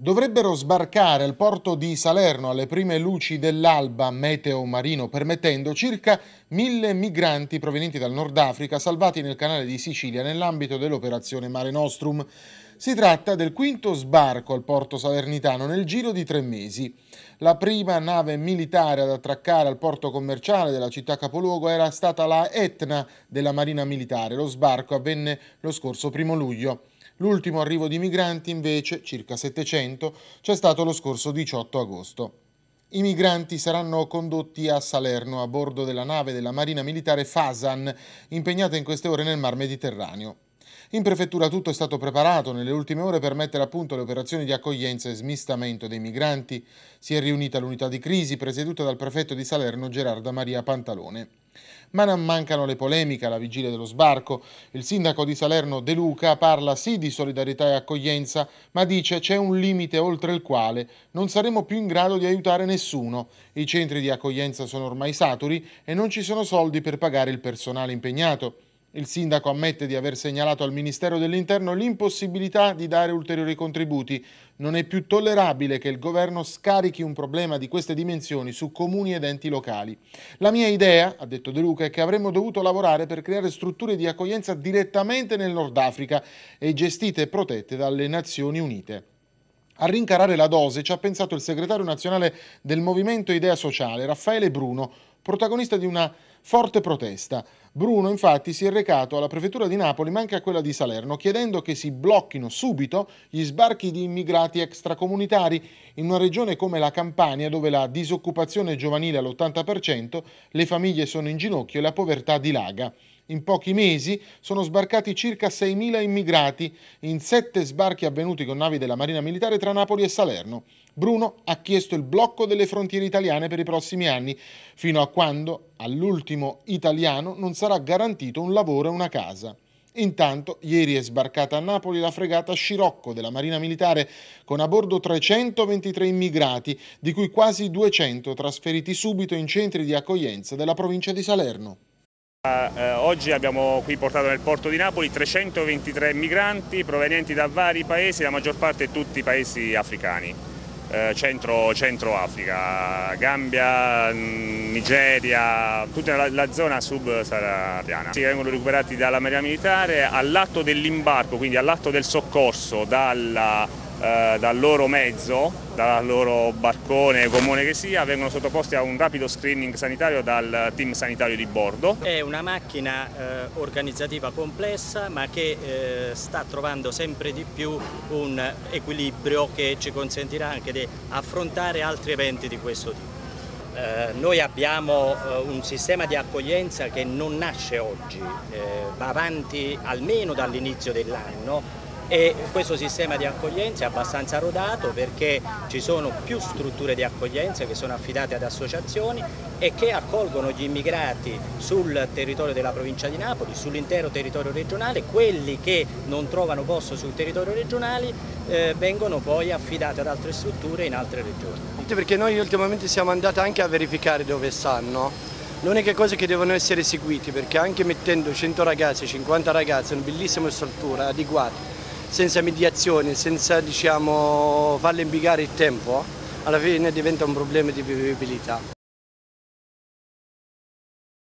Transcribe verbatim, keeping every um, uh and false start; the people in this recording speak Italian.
Dovrebbero sbarcare al porto di Salerno alle prime luci dell'alba, meteo marino permettendo, circa mille migranti provenienti dal Nord Africa salvati nel canale di Sicilia nell'ambito dell'operazione Mare Nostrum. Si tratta del quinto sbarco al porto salernitano nel giro di tre mesi. La prima nave militare ad attraccare al porto commerciale della città capoluogo era stata la Etna della Marina Militare. Lo sbarco avvenne lo scorso primo luglio. L'ultimo arrivo di migranti, invece, circa settecento, c'è stato lo scorso diciotto agosto. I migranti saranno condotti a Salerno a bordo della nave della Marina Militare Fasan, impegnata in queste ore nel Mar Mediterraneo. In prefettura tutto è stato preparato nelle ultime ore per mettere a punto le operazioni di accoglienza e smistamento dei migranti. Si è riunita l'unità di crisi presieduta dal prefetto di Salerno Gerarda Maria Pantalone. Ma non mancano le polemiche alla vigilia dello sbarco. Il sindaco di Salerno De Luca parla sì di solidarietà e accoglienza, ma dice c'è un limite oltre il quale non saremo più in grado di aiutare nessuno. I centri di accoglienza sono ormai saturi e non ci sono soldi per pagare il personale impegnato. Il sindaco ammette di aver segnalato al Ministero dell'Interno l'impossibilità di dare ulteriori contributi. Non è più tollerabile che il governo scarichi un problema di queste dimensioni su comuni ed enti locali. La mia idea, ha detto De Luca, è che avremmo dovuto lavorare per creare strutture di accoglienza direttamente nel Nord Africa e gestite e protette dalle Nazioni Unite. A rincarare la dose ci ha pensato il segretario nazionale del Movimento Idea Sociale, Raffaele Bruno, protagonista di una forte protesta. Bruno infatti si è recato alla prefettura di Napoli ma anche a quella di Salerno chiedendo che si blocchino subito gli sbarchi di immigrati extracomunitari in una regione come la Campania dove la disoccupazione giovanile è all'ottanta per cento, le famiglie sono in ginocchio e la povertà dilaga. In pochi mesi sono sbarcati circa seimila immigrati in sette sbarchi avvenuti con navi della Marina Militare tra Napoli e Salerno. Bruno ha chiesto il blocco delle frontiere italiane per i prossimi anni, fino a quando all'ultimo italiano non sarà garantito un lavoro e una casa. Intanto, ieri è sbarcata a Napoli la fregata Scirocco della Marina Militare con a bordo trecentoventitré immigrati, di cui quasi duecento trasferiti subito in centri di accoglienza della provincia di Salerno. Eh, oggi abbiamo qui portato nel porto di Napoli trecentoventitré migranti provenienti da vari paesi, la maggior parte tutti paesi africani, eh, centro, centro Africa, Gambia, Nigeria, tutta la, la zona subsahariana. Si vengono recuperati dalla Marina Militare all'atto dell'imbarco, quindi all'atto del soccorso dalla Eh, dal loro mezzo, dal loro barcone comune che sia, vengono sottoposti a un rapido screening sanitario dal team sanitario di bordo. È una macchina eh, organizzativa complessa ma che eh, sta trovando sempre di più un equilibrio che ci consentirà anche di affrontare altri eventi di questo tipo. Eh, noi abbiamo eh, un sistema di accoglienza che non nasce oggi, eh, va avanti almeno dall'inizio dell'anno. E questo sistema di accoglienza è abbastanza rodato perché ci sono più strutture di accoglienza che sono affidate ad associazioni e che accolgono gli immigrati sul territorio della provincia di Napoli, sull'intero territorio regionale. Quelli che non trovano posto sul territorio regionale eh, vengono poi affidati ad altre strutture in altre regioni. Perché noi ultimamente siamo andati anche a verificare dove stanno. L'unica cosa che devono essere eseguiti, perché anche mettendo cento ragazzi, cinquanta ragazzi in una bellissima struttura adeguata, senza mediazione, senza diciamo, farle impiegare il tempo, alla fine diventa un problema di vivibilità.